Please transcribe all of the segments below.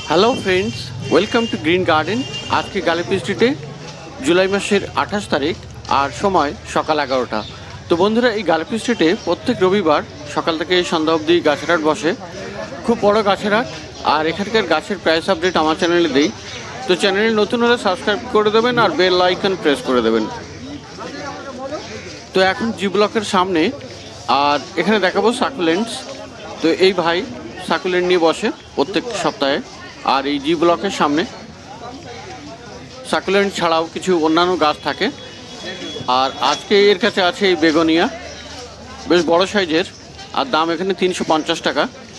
Hello friends, welcome to green garden. আজকে গালিপি স্ট্রিটে জুলাই মাসের 28 তারিখ আর সময় সকাল 11টা। তো বন্ধুরা, এই গালিপি স্ট্রিটে প্রত্যেক রবিবার সকাল থেকে সন্ধ্যা অবধি গাছের হাট বসে। খুব বড় গাছের হাট। আর এখানকার গাছের প্রাইস আপডেট আমার চ্যানেলে দিই। তো চ্যানেলে নতুন হলে সাবস্ক্রাইব করে দেবেন আর বেল আইকন প্রেস করে দেবেন। তো এখন জি ব্লকের সামনে আর এখানে দেখাবো সাকুলেন্টস। তো এই ভাই সাকুলেন্ট নিয়ে বসে প্রত্যেক সপ্তাহে। আর এই জি ব্লকের সামনে সাকুলেন্ট ছাড়াও কিছু অন্যান্য গাছ থাকে। আর আজকে এর কাছে আছে এই বেগোনিয়া, বেশ বড় সাইজের, আর দাম এখানে 350 টাকা।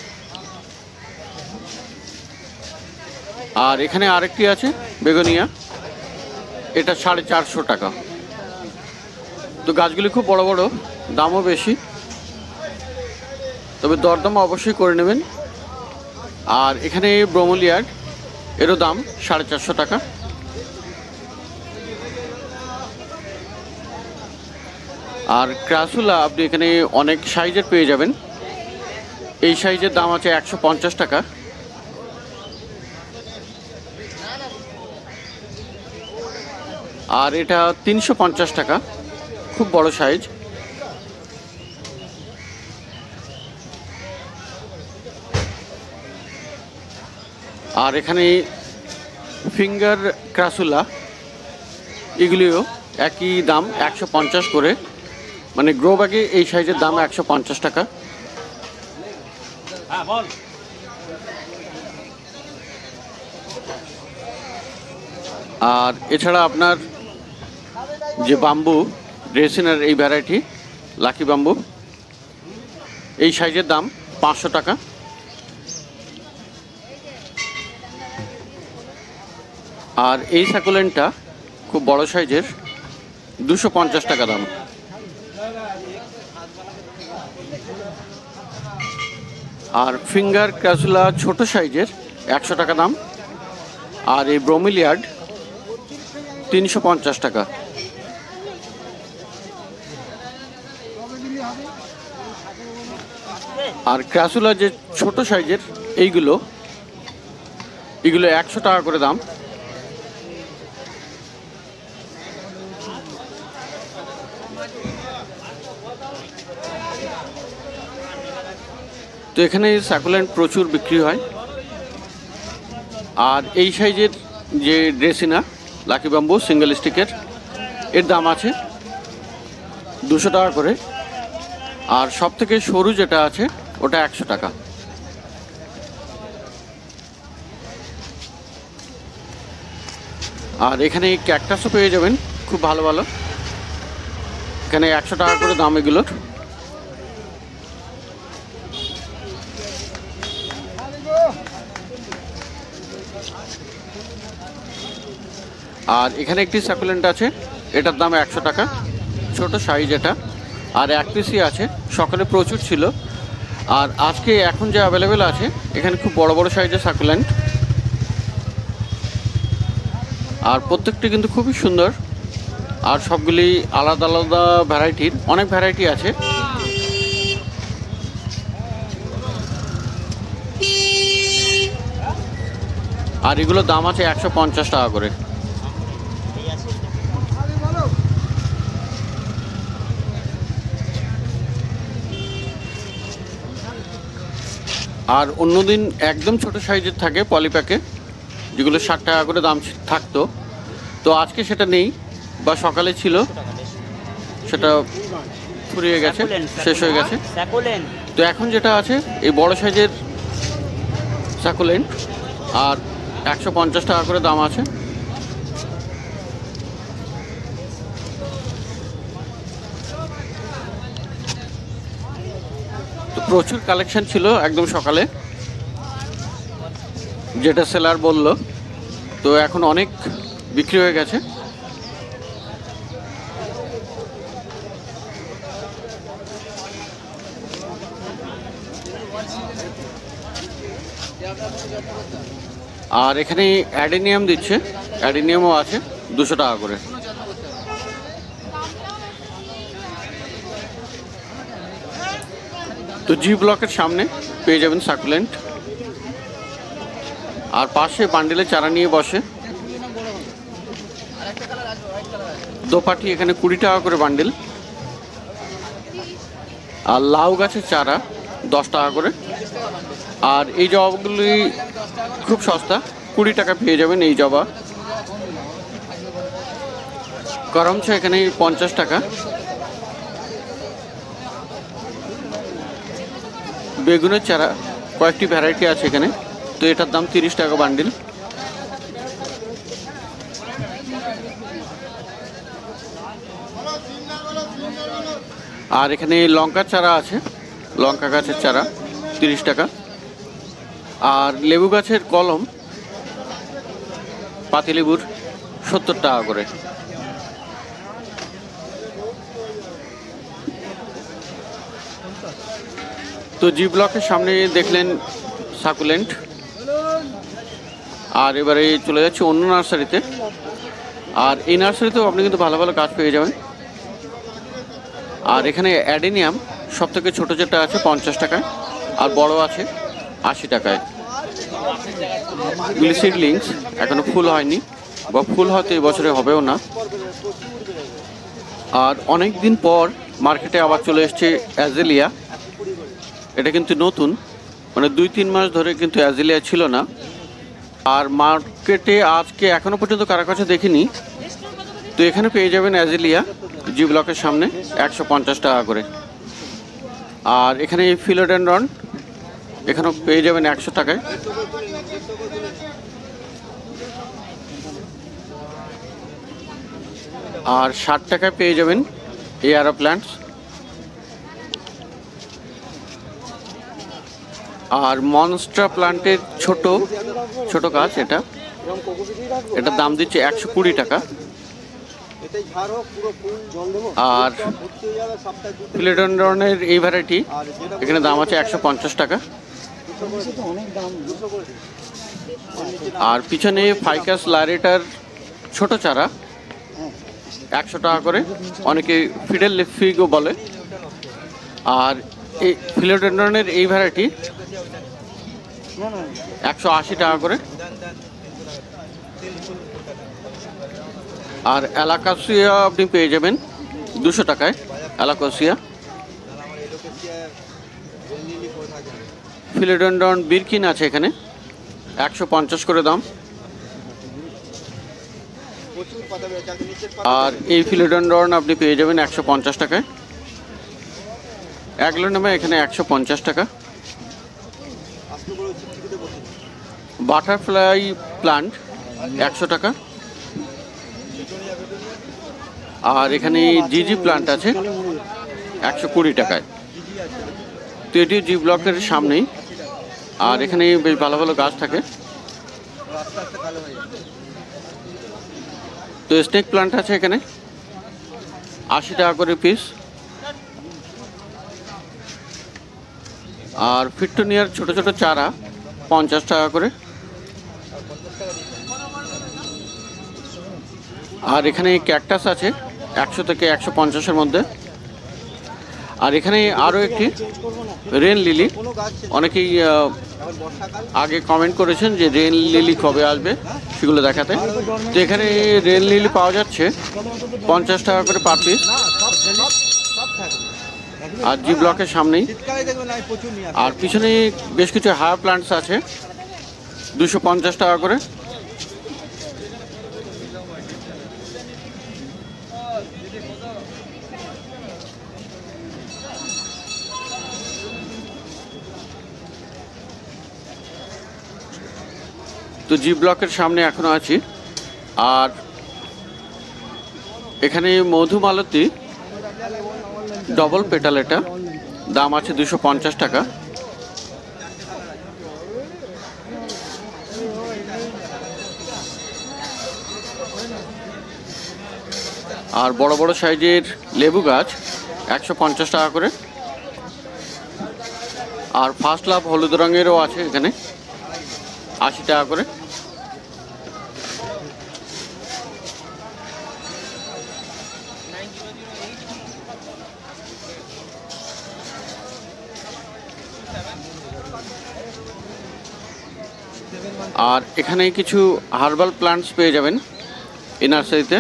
আর এখানে আরেকটি আছে বেগোনিয়া, এটা 450 টাকা। তো গাছগুলি খুব বড় বড়, দামও বেশি, তবে দরদাম অবশ্যই করে নেবেন। আর এখানে ব্রোমোলিয়াড, এরও দাম 450 টাকা। আর ক্রাসুলা আপনি এখানে অনেক সাইজের পেয়ে যাবেন। এই সাইজের দাম আছে 150 টাকা। আর এটা 350 টাকা, খুব বড় সাইজ। আর এখানে ফিঙ্গার ক্রাসুলা, এগুলিও একই দাম 150 করে, মানে গ্রো ব্যাগে এই সাইজের দাম 150 টাকা। আর এছাড়া আপনার যে বাম্বু ড্রেসিনার এই ভ্যারাইটি লাকি বাম্বু, এই সাইজের দাম 500 টাকা। আর এই সাকুলেন্টটা খুব বড় সাইজের, 250 টাকা দাম। আর ফিঙ্গার ক্রাসুলা ছোট সাইজের 100 টাকা দাম। আর এই ব্রোমিলিয়ার্ড 350 টাকা। আর ক্রাসুলা যে ছোট সাইজের এইগুলো 100 টাকা করে দাম। তো এখানে সাকুলেন্ট প্রচুর বিক্রি হয়। আর এই সাইজের যে ড্রেসিনা লাকি বাম্বু সিঙ্গেল স্টিকের, এর দাম আছে 200 টাকা করে। আর সব থেকে সরু যেটা আছে ওটা 100 টাকা। আর এখানে ক্যাকটাসও পেয়ে যাবেন, খুব ভালো ভালো। এখানে 100 টাকা করে দাম এগুলোর। আর এখানে একটি সাকুলেন্ট আছে, এটার দাম 100 টাকা, ছোট সাইজ এটা। আর এক পিসই আছে, সকালে প্রচুর ছিল। আর আজকে এখন যে অ্যাভেলেবেল আছে এখানে খুব বড় বড় সাইজের সাকুলেন্ট। আর প্রত্যেকটি কিন্তু খুবই সুন্দর। আর সবগুলি আলাদা আলাদা ভ্যারাইটির, অনেক ভ্যারাইটি আছে। আর এগুলোর দাম আছে 150 টাকা করে। আর অন্যদিন একদম ছোট সাইজের থাকে পলিপ্যাকে, যেগুলো 60 টাকা করে দাম থাকতো। তো আজকে সেটা নেই, বা সকালে ছিল, সেটা ফুরিয়ে গেছে, শেষ হয়ে গেছে। তো এখন যেটা আছে এই বড় সাইজের সাকুলেন্ট, আর 150 টাকা করে দাম আছে। তো প্রচুর কালেকশন ছিল একদম সকালে, যেটা সেলার বলল। তো এখন অনেক বিক্রি হয়ে গেছে। আর এখানে অ্যাডেনিয়াম দিচ্ছে, অ্যাডেনিয়ামও আছে 200 টাকা করে। তো জি ব্লকের সামনে পেয়ে যাবেন সাকুলেন্ট। আর পাশে বান্ডিলে চারা নিয়ে বসে। দোপাটি এখানে 20 টাকা করে বান্ডিল। আর লাউ গাছের চারা 10 টাকা করে। আর এই জবাগুলি খুব সস্তা, 20 টাকা পেয়ে যাবেন এই জবা। করমচা এখানে 50 টাকা। বেগুনের চারা কয়েকটি ভ্যারাইটি আছে এখানে, তো এটার দাম 30 টাকা বান্ডিল। আর এখানে লঙ্কার চারা আছে, লঙ্কা গাছের চারা 30 টাকা। আর লেবু গাছের কলম পাতিলেবুর 70 টাকা করে। তো জি ব্লকের সামনে দেখলেন সাকুলেন্ট। আর এবারে চলে যাচ্ছে অন্য নার্সারিতে। আর এই নার্সারিতেও আপনি কিন্তু ভালো ভালো গাছ পেয়ে যাবেন। আর এখানে অ্যাডেনিয়াম সব থেকে ছোটো যেটা আছে 50 টাকায়, আর বড় আছে 80 টাকায়। গুলি সিডলিংস এখনো ফুল হয়নি, বা ফুল হয়তো এই বছরে হবেও না। আর অনেক দিন পর মার্কেটে আবার চলে এসছে অ্যাজেলিয়া। এটা কিন্তু নতুন, মানে 2-3 মাস ধরে কিন্তু অ্যাজেলিয়া ছিল না। আর মার্কেটে আজকে এখনো পর্যন্ত কারো কাছে দেখিনি। তো এখানে পেয়ে যাবেন অ্যাজেলিয়া জি ব্লকের সামনে 150 টাকা করে। আর এখানে ফিলোডেনড্রন এখানেও পেয়ে যাবেন 100 টাকায়। আর 60 টাকায় পেয়ে যাবেন এয়ারো প্ল্যান্টস। আর মনস্টার প্ল্যান্টের ছোট ছোট গাছ, এটার দাম দিচ্ছে 120 টাকা। আর ফিলোডেনড্রনের এই ভ্যারাইটি এখানে দাম আছে 150 টাকা। আর পিছনে ফাইকাস লাইরেটার ছোট চারা 100 টাকা করে, অনেকে ফিডেল লিফ ফিগও বলে। আর এই ফিলোডেনড্রনের এই ভ্যারাইটি 180 টাকা করে। আর অ্যালাকাসিয়া আপনি পেয়ে যাবেন 200 টাকায় অ্যালাকাসিয়া। ফিলোডেনড্রন বিরকিন আছে এখানে 150 করে দাম। আর এই ফিলোডেনড্রন আপনি পেয়ে যাবেন 150 টাকায়। অ্যাগ্লোনেমা এখানে 150 টাকা। বাটারফ্লাই প্লান্ট 100 টাকা। আর এখানে জিজি প্লান্ট আছে 120 টাকায়। তো এটি জি ব্লকের সামনেই। আর এখানে বেশ ভালো ভালো গাছ থাকে। তো স্নেক প্লান্ট আছে এখানে 80 টাকা করে পিস। আর ফিট্টোনিয়ার ছোট ছোট চারা 50 টাকা করে। আর এখানে ক্যাকটাস আছে 100 থেকে 150-এর মধ্যে। আর এখানে আরও একটি রেন লিলি, অনেকেই আগে কমেন্ট করেছেন যে রেন লিলি কবে আসবে সেগুলো দেখাতে। তো এখানে রেন লিলি পাওয়া যাচ্ছে 50 টাকা করে পার পিস। আর জি ব্লকের সামনেই। আর পিছনে বেশ কিছু হায়ার প্লান্টস আছে 250 টাকা করে। তো জি ব্লকের সামনে এখনো আছি। আর এখানে মধুমালতী ডবল পেটাল, এটা দাম আছে 250 টাকা। আর বড় বড় সাইজের লেবু গাছ 150 টাকা করে। আর ফার্স্ট লাভ হলুদ রঙেরও আছে এখানে 80 টাকা করে। আর এখানে কিছু হার্বাল প্লান্টস পেয়ে যাবেন এই নার্সারিতে।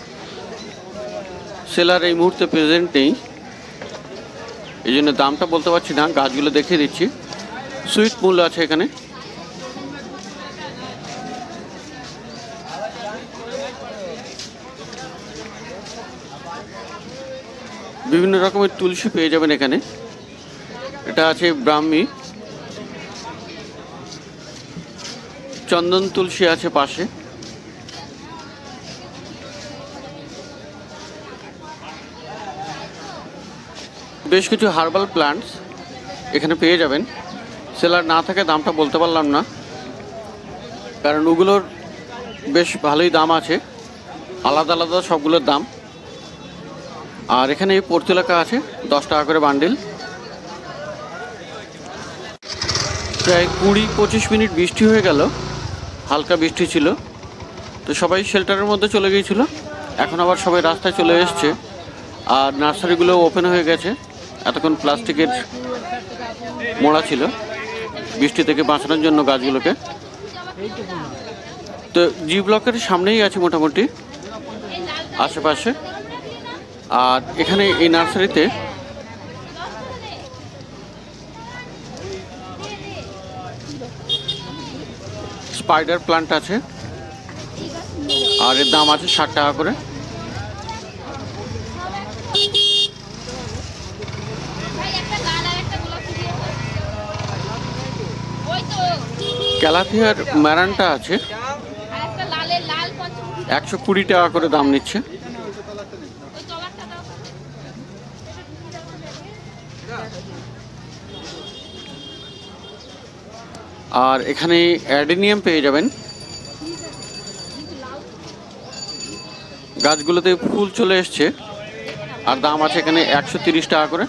সেলার এই মুহূর্তে প্রেজেন্ট নেই, এই জন্য দামটা বলতে পারছি না, গাছগুলো দেখিয়ে দিচ্ছি। সুইট মূল্য আছে এখানে। বিভিন্ন রকমের তুলসী পেয়ে যাবেন এখানে। এটা আছে ব্রাহ্মী, চন্দন তুলসী আছে পাশে। বেশ কিছু হার্বাল প্লান্টস এখানে পেয়ে যাবেন। সেলার না থাকে দামটা বলতে পারলাম না, কারণ ওগুলোর বেশ ভালোই দাম আছে, আলাদা আলাদা সবগুলোর দাম। আর এখানে এই পর্তুলাকা আছে 10 টাকা করে বান্ডিল। প্রায় 20-25 মিনিট বৃষ্টি হয়ে গেল, হালকা বৃষ্টি ছিল, তো সবাই শেল্টারের মধ্যে চলে গিয়েছিল। এখন আবার সবাই রাস্তায় চলে এসছে, আর নার্সারিগুলো ওপেন হয়ে গেছে। এতক্ষণ প্লাস্টিকের মোড়া ছিল বৃষ্টি থেকে বাঁচানোর জন্য গাছগুলোকে। তো জি ব্লকের সামনেই আছে মোটামুটি আশেপাশে। আর এখানে এই নার্সারিতে স্পাইডার প্লান্ট আছে, আর এর দাম আছে 60 টাকা করে। ক্যালাথিয়ার ম্যারানটা আছে 120 টাকা করে দাম নিচ্ছে। আর এখানে অ্যাডেনিয়াম পেয়ে যাবেন। গাছগুলোতে ফুল চলে এসছে, আর দাম আছে এখানে 130 টাকা করে।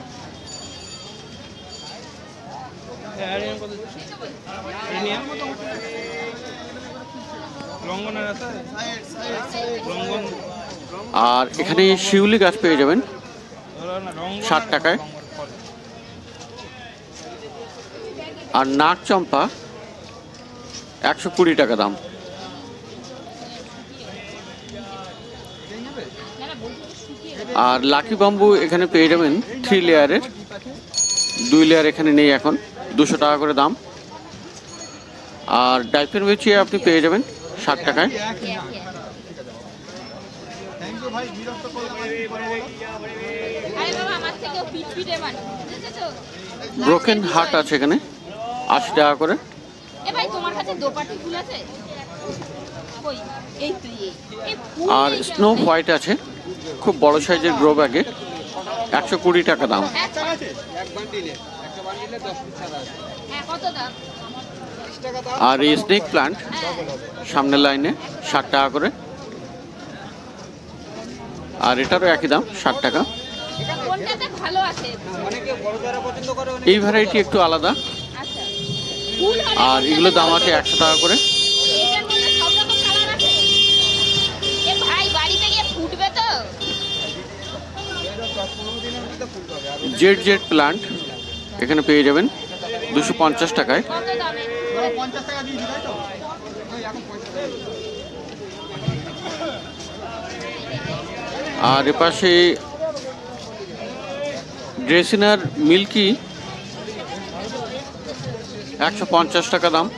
আর এখানে শিউলি গাছ পেয়ে যাবেন 60 টাকায়। আর নাক চম্পা 120 টাকা দাম। আর লাকি বাম্বু এখানে পেয়ে যাবেন 3 লেয়ারের, 2 লেয়ার এখানে নেই এখন, 200 টাকা করে দাম। আর ডাইফেন বেচিয়ে আপনি পেয়ে যাবেন 60 টাকায়। ব্রোকেন হার্ট আছে এখানে 80 টাকা করে। আর স্নো হোয়াইট আছে খুব বড় সাইজের গ্রো ব্যাগে, 120 টাকা দাম। আর এই স্নেক প্লান্ট সামনের লাইনে 60 টাকা করে। আর এটারও একই দাম 60 টাকা। এই ভ্যারাইটি একটু আলাদা, আর এগুলো দাম আছে 100 টাকা করে। জেড জেড প্লান্ট এখানে পেয়ে যাবেন 250 টাকায়। আর এপাশে ড্রেসিনার মিল্কি 150 টাকা দাম।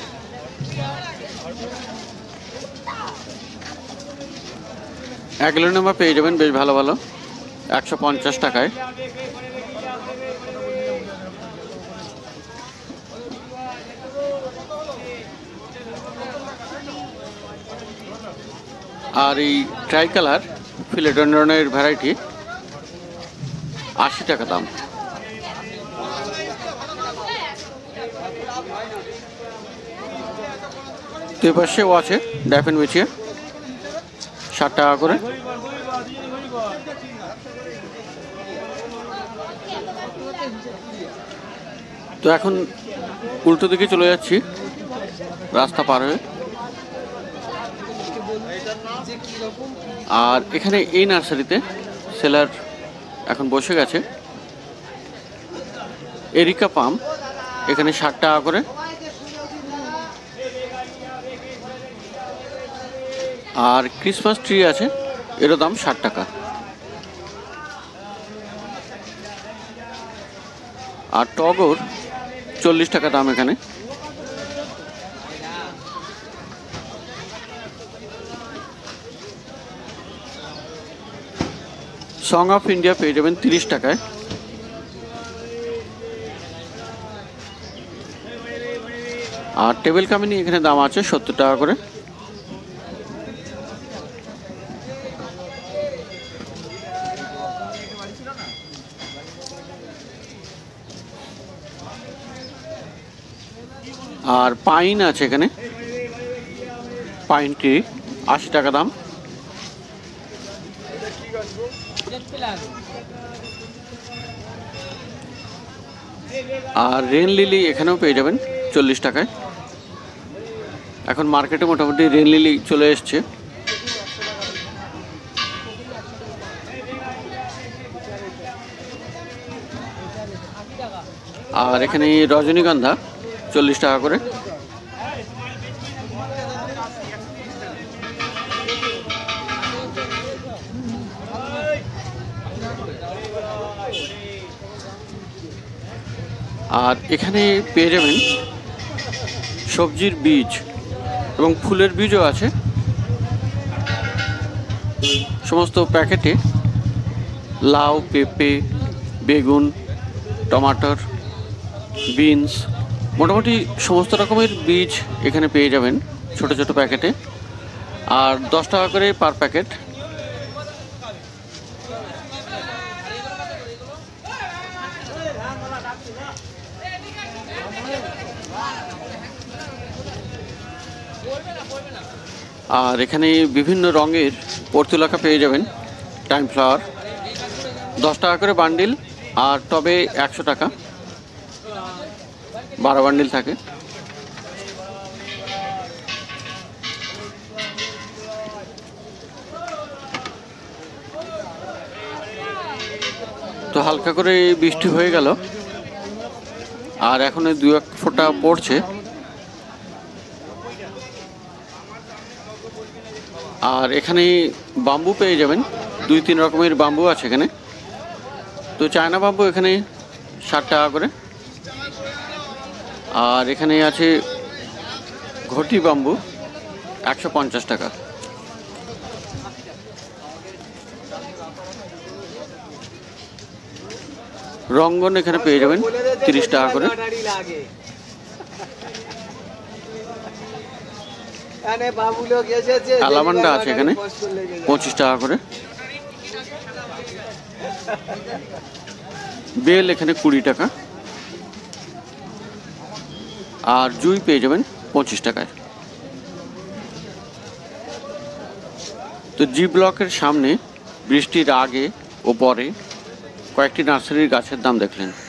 অ্যাগ্লোনেমা পেয়ে যাবেন বেশ ভালো ভালো 150 টাকায়। আর এই ট্রাই কালার ফিলেডেন্ড্রনের ভ্যারাইটি 80 টাকা দাম। তো এ পাশেও আছে ডাইফেন বেচিয়ে 60 টাকা করে। তো এখন উল্টো দিকে চলে যাচ্ছি রাস্তা পার হয়ে। আর এখানে এই নার্সারিতে সেলার এখন বসে গেছে। এরিকা পাম এখানে 60 টাকা করে। আর ক্রিসমাস ট্রি আছে, এরও দাম 60 টাকা। আর টগর 40 টাকা দাম এখানে। সং অফ ইন্ডিয়া পেয়ে যাবেন 30 টাকায়। আর টেবিল কামিনী এখানে দাম আছে 70 টাকা করে। আর পাইন আছে এখানে, পাইন ট্রি 80 টাকা দাম। আর রেন লিলি এখানেও পেয়ে যাবেন 40 টাকায়। এখন মার্কেটে মোটামুটি রেন লিলি চলে এসছে। আর এখানে রজনীগন্ধা 40 টাকা করে। আর এখানে পেয়ে যাবেন সবজির বীজ এবং ফুলের বীজও আছে সমস্ত প্যাকেটে। লাউ, পেঁপে, বেগুন, টমাটোর, বিনস, মোটামুটি সমস্ত রকমের বীজ এখানে পেয়ে যাবেন ছোট ছোট প্যাকেটে। আর 10 টাকা করে পার প্যাকেট। আর এখানে বিভিন্ন রঙের পর্তুলাকা পেয়ে যাবেন। টাইম ফ্লাওয়ার 10 টাকা করে বান্ডিল, আর টবে 100 টাকা, 12 বান্ডিল থাকে। তো হালকা করে বৃষ্টি হয়ে গেল, আর এখন 2-1 ফোঁটা পড়ছে। আর এখানে বাম্বু পেয়ে যাবেন, 2-3 রকমের বাম্বু আছে এখানে। তো চায়না বাম্বু এখানে 60 টাকা করে। আর এখানে আছে ঘটি বাম্বু 150 টাকা। রঙ্গন এখানে পেয়ে যাবেন 30 টাকা করে। আলামান্ডা আছে এখানে 25 টাকা করে। বেল এখানে 20 টাকা। আর জুই পেয়ে যাবেন 25 টাকায়। তো জি ব্লকের সামনে বৃষ্টির আগে ও পরে কয়েকটি নার্সারির গাছের দাম দেখলেন।